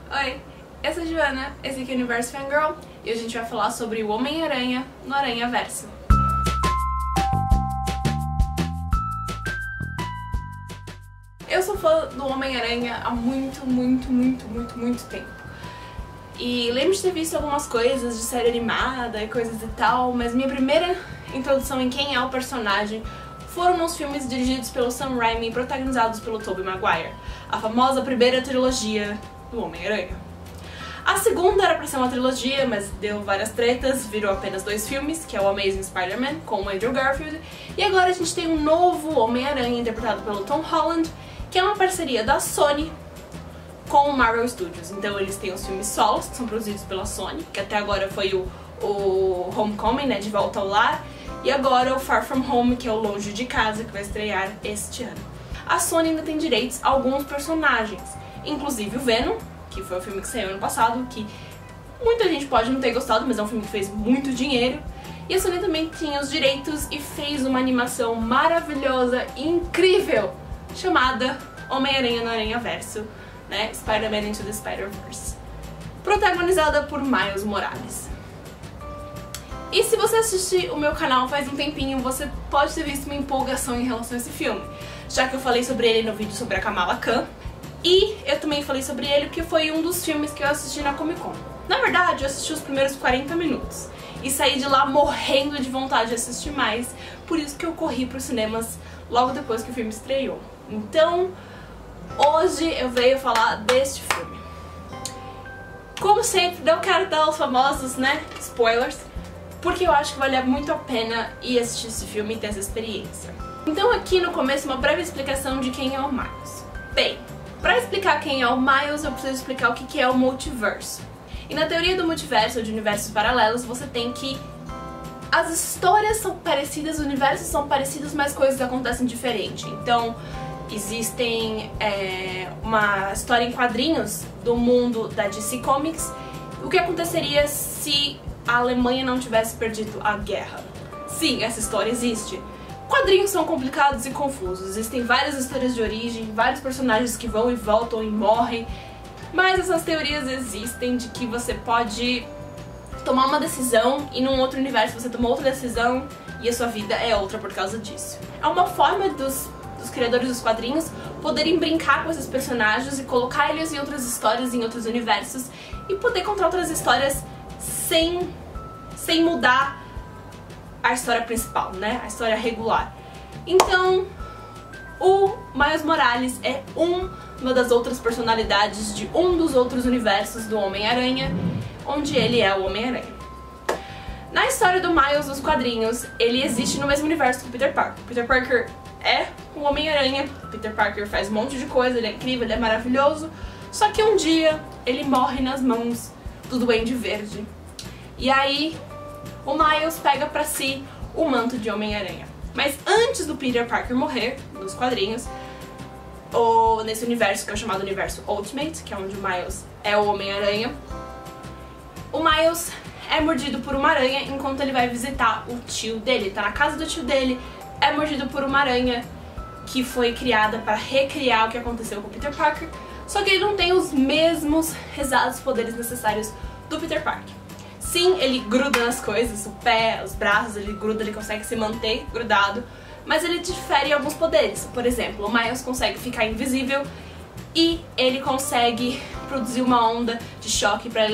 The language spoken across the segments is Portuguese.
Oi, eu sou a Joana, esse aqui é o Universo Fangirl e hoje a gente vai falar sobre o Homem-Aranha no Aranhaverso. Eu sou fã do Homem-Aranha há muito tempo. E lembro de ter visto algumas coisas de série animada e coisas e tal, mas minha primeira introdução em quem é o personagem foram nos filmes dirigidos pelo Sam Raimi e protagonizados pelo Tobey Maguire, a famosa primeira trilogia do Homem-Aranha. A segunda era pra ser uma trilogia, mas deu várias tretas, virou apenas 2 filmes, que é o Amazing Spider-Man, com o Andrew Garfield, e agora a gente tem um novo Homem-Aranha interpretado pelo Tom Holland, que é uma parceria da Sony com o Marvel Studios. Então eles têm os filmes solos, que são produzidos pela Sony, que até agora foi o Homecoming, né, De Volta ao Lar, e agora o Far From Home, que é o Longe de Casa, que vai estrear este ano. A Sony ainda tem direitos a alguns personagens, inclusive o Venom, que foi o filme que saiu ano passado, que muita gente pode não ter gostado, mas é um filme que fez muito dinheiro. E a Sony também tinha os direitos e fez uma animação maravilhosa e incrível, chamada Homem-Aranha no Aranhaverso, né? Spider-Man Into the Spider-Verse, protagonizada por Miles Morales. E se você assistir o meu canal faz um tempinho, você pode ter visto uma empolgação em relação a esse filme, já que eu falei sobre ele no vídeo sobre a Kamala Khan, e eu também falei sobre ele porque foi um dos filmes que eu assisti na Comic Con. Na verdade, eu assisti os primeiros 40 minutos e saí de lá morrendo de vontade de assistir mais, por isso que eu corri para os cinemas logo depois que o filme estreou. Então, hoje eu venho falar deste filme. Como sempre, não quero dar os famosos, né, spoilers, porque eu acho que vale muito a pena ir assistir esse filme e ter essa experiência. Então aqui no começo uma breve explicação de quem é o Miles. Bem, para explicar quem é o Miles, eu preciso explicar o que é o multiverso. E na teoria do multiverso, ou de universos paralelos, você tem que... as histórias são parecidas, os universos são parecidos, mas coisas acontecem diferente. Então, existem uma história em quadrinhos do mundo da DC Comics. O que aconteceria se a Alemanha não tivesse perdido a guerra? Sim, essa história existe. Quadrinhos são complicados e confusos, existem várias histórias de origem, vários personagens que vão e voltam e morrem, mas essas teorias existem de que você pode tomar uma decisão e num outro universo você toma outra decisão e a sua vida é outra por causa disso. É uma forma dos criadores dos quadrinhos poderem brincar com esses personagens e colocar eles em outras histórias, em outros universos, e poder contar outras histórias sem mudar a história principal, né? A história regular. Então, o Miles Morales é uma das outras personalidades de um dos outros universos do Homem-Aranha, onde ele é o Homem-Aranha. Na história do Miles nos quadrinhos, ele existe no mesmo universo que o Peter Parker. Peter Parker é o Homem-Aranha, Peter Parker faz um monte de coisa, ele é incrível, ele é maravilhoso, só que um dia ele morre nas mãos do Duende Verde. E aí o Miles pega pra si o manto de Homem-Aranha. Mas antes do Peter Parker morrer, nos quadrinhos, ou nesse universo que é chamado Universo Ultimate, que é onde o Miles é o Homem-Aranha, o Miles é mordido por uma aranha enquanto ele vai visitar o tio dele. Tá na casa do tio dele, é mordido por uma aranha que foi criada para recriar o que aconteceu com o Peter Parker, só que ele não tem os mesmos exatos poderes necessários do Peter Parker. Sim, ele gruda nas coisas, o pé, os braços, ele gruda, ele consegue se manter grudado, mas ele difere em alguns poderes. Por exemplo, o Miles consegue ficar invisível e ele consegue produzir uma onda de choque para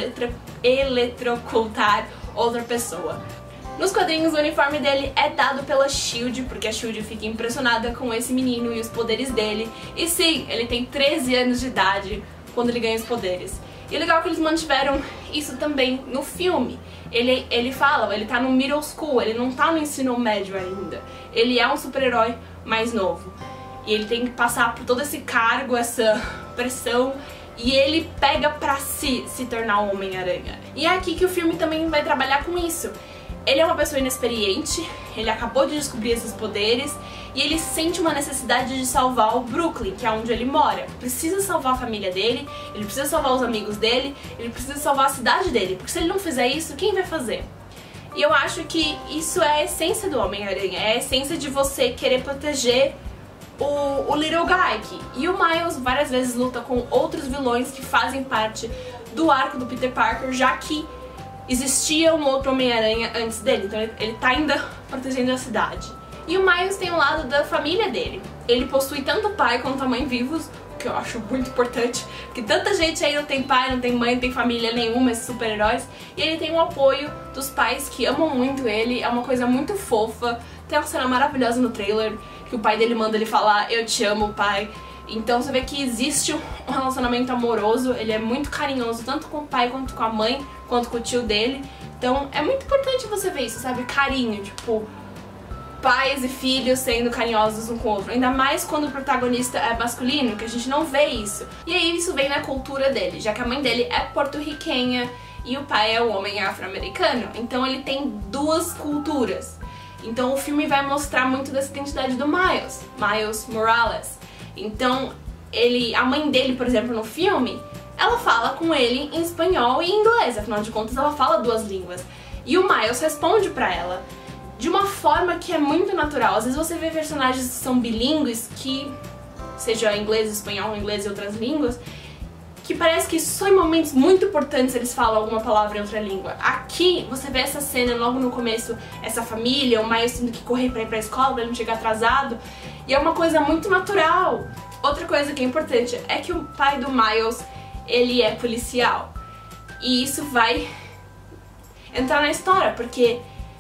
eletrocutar outra pessoa. Nos quadrinhos, o uniforme dele é dado pela SHIELD, porque a SHIELD fica impressionada com esse menino e os poderes dele. E sim, ele tem 13 anos de idade quando ele ganha os poderes. E o legal é que eles mantiveram isso também no filme. Ele fala, ele tá no middle school, ele não tá no ensino médio ainda. Ele é um super-herói mais novo. E ele tem que passar por todo esse cargo, essa pressão, e ele pega pra si se tornar um Homem-Aranha. E é aqui que o filme também vai trabalhar com isso. Ele é uma pessoa inexperiente, ele acabou de descobrir esses poderes e ele sente uma necessidade de salvar o Brooklyn, que é onde ele mora. Precisa salvar a família dele, ele precisa salvar os amigos dele, ele precisa salvar a cidade dele, porque se ele não fizer isso, quem vai fazer? E eu acho que isso é a essência do Homem-Aranha, é a essência de você querer proteger o Little Guy aqui. E o Miles várias vezes luta com outros vilões que fazem parte do arco do Peter Parker, já que existia um outro Homem-Aranha antes dele, então ele tá ainda protegendo a cidade. E o Miles tem o lado da família dele. Ele possui tanto o pai quanto a mãe vivos, o que eu acho muito importante, porque tanta gente aí não tem pai, não tem mãe, não tem família nenhuma, esses super-heróis. E ele tem o apoio dos pais que amam muito ele, é uma coisa muito fofa. Tem uma cena maravilhosa no trailer, que o pai dele manda ele falar, eu te amo, pai. Então você vê que existe um relacionamento amoroso, ele é muito carinhoso, tanto com o pai quanto com a mãe, quanto com o tio dele. Então é muito importante você ver isso, sabe? Carinho, tipo, pais e filhos sendo carinhosos um com o outro. Ainda mais quando o protagonista é masculino, que a gente não vê isso. E aí isso vem na cultura dele, já que a mãe dele é porto-riquenha e o pai é um homem afro-americano. Então ele tem duas culturas. Então o filme vai mostrar muito dessa identidade do Miles Morales. Então a mãe dele, por exemplo, no filme, ela fala com ele em espanhol e inglês, afinal de contas ela fala duas línguas. E o Miles responde pra ela de uma forma que é muito natural. Às vezes você vê personagens que são bilíngues, que seja inglês, espanhol, inglês e outras línguas, que parece que só em momentos muito importantes eles falam alguma palavra em outra língua. Aqui, você vê essa cena logo no começo, essa família, o Miles tendo que correr pra ir pra escola, pra ele não chegar atrasado, e é uma coisa muito natural. Outra coisa que é importante é que o pai do Miles, ele é policial. E isso vai entrar na história, porque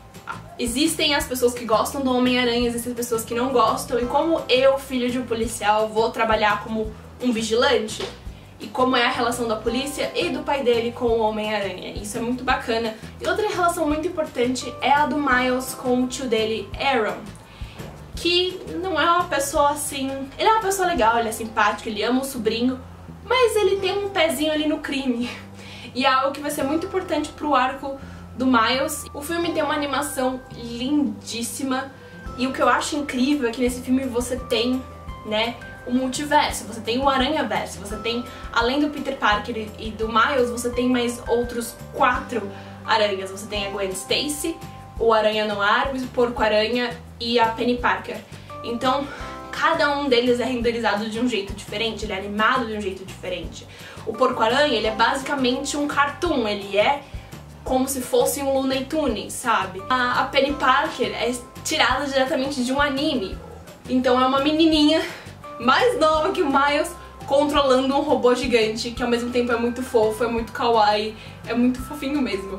existem as pessoas que gostam do Homem-Aranha, existem pessoas que não gostam, e como eu, filho de um policial, vou trabalhar como um vigilante, e como é a relação da polícia e do pai dele com o Homem-Aranha. Isso é muito bacana. E outra relação muito importante é a do Miles com o tio dele, Aaron, que não é uma pessoa assim... Ele é uma pessoa legal, ele é simpático, ele ama o sobrinho, mas ele tem um pezinho ali no crime. E é algo que vai ser muito importante pro arco do Miles. O filme tem uma animação lindíssima, e o que eu acho incrível é que nesse filme você tem, né, o multiverso, você tem o Aranhaverso, você tem, além do Peter Parker e do Miles, você tem mais outros 4 aranhas. Você tem a Gwen Stacy, o Aranha Noir, o Porco-Aranha e a Penny Parker. Então, cada um deles é renderizado de um jeito diferente, ele é animado de um jeito diferente. O Porco-Aranha, ele é basicamente um cartoon, ele é como se fosse um Looney Tunes, sabe? A Penny Parker é tirada diretamente de um anime, então é uma menininha mais nova que o Miles controlando um robô gigante, que ao mesmo tempo é muito fofo, é muito kawaii, é muito fofinho mesmo.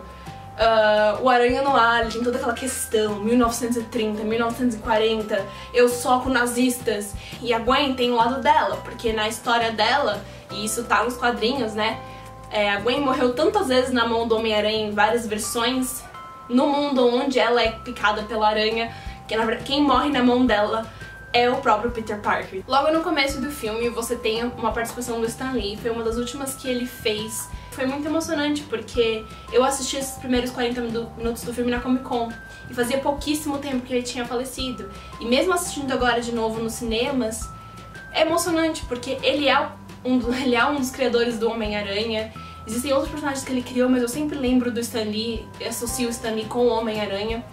O Aranha Noir tem toda aquela questão, 1930, 1940, eu soco nazistas. E a Gwen tem o lado dela, porque na história dela, e isso tá nos quadrinhos, né, a Gwen morreu tantas vezes na mão do Homem-Aranha em várias versões, no mundo onde ela é picada pela aranha, que na verdade quem morre na mão dela é o próprio Peter Parker. Logo no começo do filme você tem uma participação do Stan Lee, foi uma das últimas que ele fez. Foi muito emocionante porque eu assisti esses primeiros 40 minutos do filme na Comic Con e fazia pouquíssimo tempo que ele tinha falecido. E mesmo assistindo agora de novo nos cinemas, é emocionante porque ele é um dos criadores do Homem-Aranha. Existem outros personagens que ele criou, mas eu sempre lembro do Stan Lee, associo o Stan Lee com o Homem-Aranha.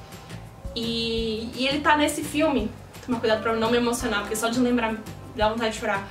E ele tá nesse filme. Toma cuidado pra não me emocionar, porque só de lembrar dá vontade de chorar.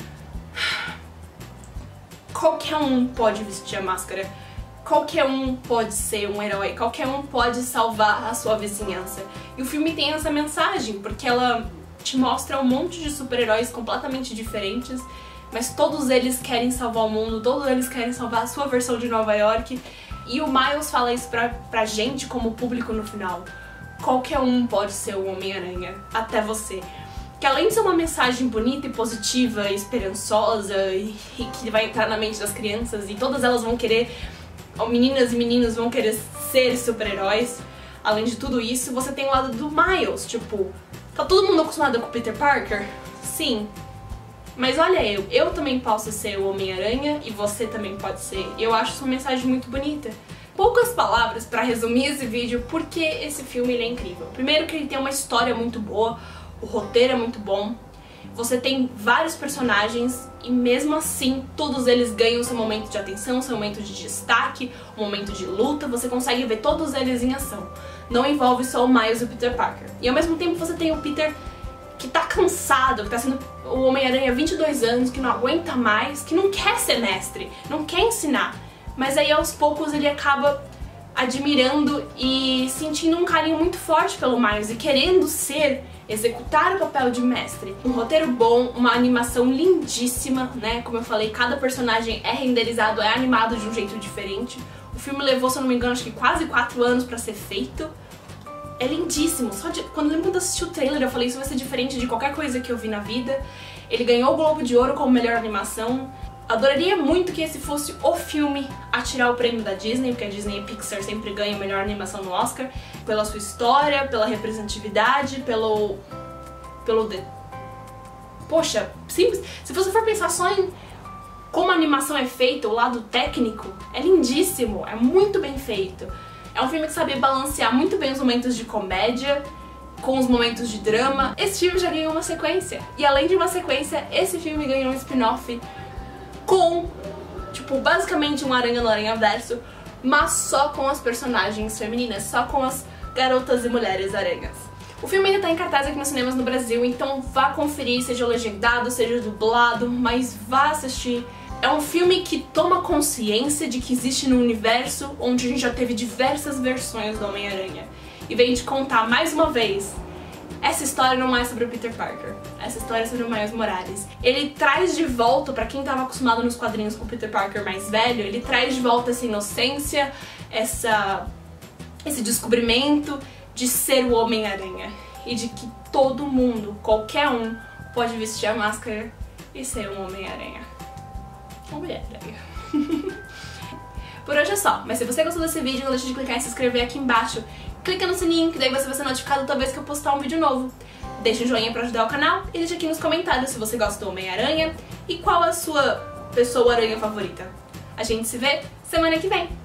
Qualquer um pode vestir a máscara, qualquer um pode ser um herói, qualquer um pode salvar a sua vizinhança. E o filme tem essa mensagem, porque ela te mostra um monte de super-heróis completamente diferentes, mas todos eles querem salvar o mundo, todos eles querem salvar a sua versão de Nova York. E o Miles fala isso pra gente como público no final. Qualquer um pode ser o Homem-Aranha, até você. Que além de ser uma mensagem bonita e positiva, e esperançosa, e que vai entrar na mente das crianças, e todas elas vão querer, meninas e meninos vão querer ser super-heróis, além de tudo isso, você tem o lado do Miles, tipo, tá todo mundo acostumado com o Peter Parker? Sim. Mas olha eu também posso ser o Homem-Aranha, e você também pode ser. Eu acho isso uma mensagem muito bonita. Poucas palavras pra resumir esse vídeo, porque esse filme ele é incrível. Primeiro que ele tem uma história muito boa, o roteiro é muito bom, você tem vários personagens e mesmo assim todos eles ganham seu momento de atenção, seu momento de destaque, um momento de luta, você consegue ver todos eles em ação. Não envolve só o Miles e o Peter Parker. E ao mesmo tempo você tem o Peter que tá cansado, que tá sendo o Homem-Aranha há 22 anos, que não aguenta mais, que não quer ser mestre, não quer ensinar. Mas aí aos poucos ele acaba admirando e sentindo um carinho muito forte pelo Miles e querendo executar o papel de mestre. Um roteiro bom, uma animação lindíssima, né? Como eu falei, cada personagem é renderizado, é animado de um jeito diferente. O filme levou, se eu não me engano, acho que quase 4 anos pra ser feito. É lindíssimo. Quando eu assisti o trailer, eu falei, isso vai ser diferente de qualquer coisa que eu vi na vida. Ele ganhou o Globo de Ouro como melhor animação. Adoraria muito que esse fosse o filme a tirar o prêmio da Disney, porque a Disney e Pixar sempre ganham melhor animação no Oscar, pela sua história, pela representatividade, Poxa, simples. Se você for pensar só em como a animação é feita, o lado técnico, é lindíssimo, é muito bem feito. É um filme que sabe balancear muito bem os momentos de comédia com os momentos de drama. Esse filme já ganhou uma sequência. E além de uma sequência, esse filme ganhou um spin-off com, tipo, basicamente um Aranha no Aranhaverso, mas só com as personagens femininas, só com as garotas e mulheres aranhas. O filme ainda tá em cartaz aqui nos cinemas no Brasil, então vá conferir, seja legendado, seja dublado, mas vá assistir. É um filme que toma consciência de que existe no universo onde a gente já teve diversas versões do Homem-Aranha. E vem te contar mais uma vez, essa história não é sobre o Peter Parker, essa história é sobre o Miles Morales. Ele traz de volta, pra quem tava acostumado nos quadrinhos com o Peter Parker mais velho, ele traz de volta essa inocência, esse descobrimento de ser o Homem-Aranha. E de que todo mundo, qualquer um, pode vestir a máscara e ser um Homem-Aranha. Mulher-Aranha. Por hoje é só, mas se você gostou desse vídeo, não deixe de clicar em se inscrever aqui embaixo. Clica no sininho, que daí você vai ser notificado toda vez que eu postar um vídeo novo. Deixa um joinha pra ajudar o canal e deixa aqui nos comentários se você gosta do Homem-Aranha e qual a sua pessoa aranha favorita. A gente se vê semana que vem.